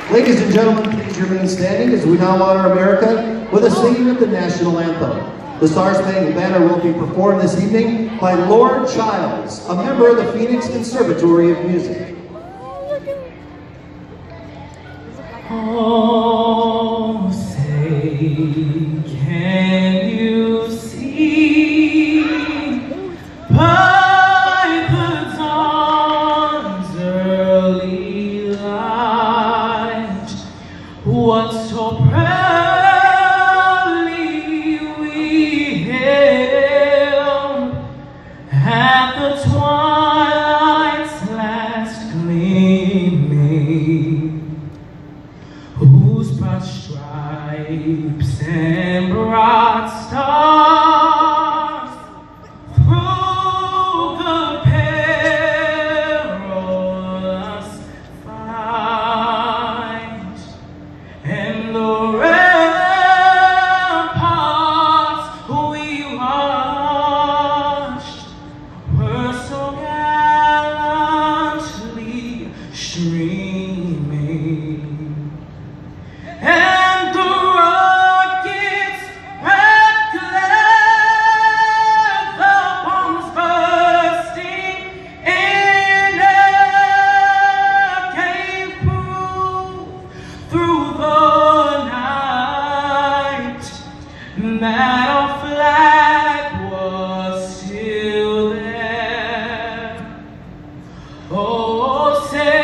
Ladies and gentlemen, please remain standing as we now honor America with a singing of the national anthem. The Star-Spangled Banner will be performed this evening by Lord Childs, a member of the Phoenix Conservatory of Music. Oh, say, can you see by the dawn's early light what so proudly we hailed at the twilight's last gleaming, whose broad stripes and broad stars through the perilous fight, and the ramparts we watched were so gallantly streaming. And the rockets' red glare, the bombs bursting in air, gave proof through the night that our flag was still there. Oh, say,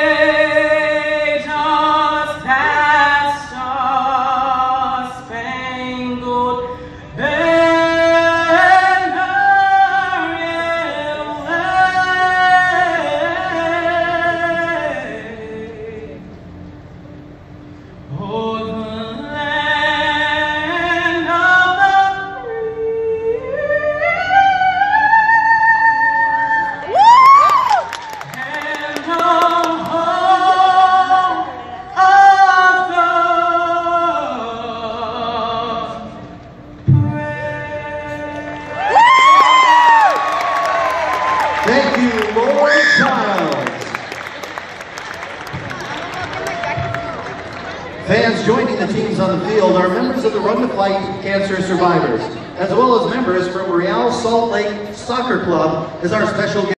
Thank you, Lord Childs. Fans joining the teams on the field are members of the Run to Fight Cancer Survivors, as well as members from Real Salt Lake Soccer Club as our special guest.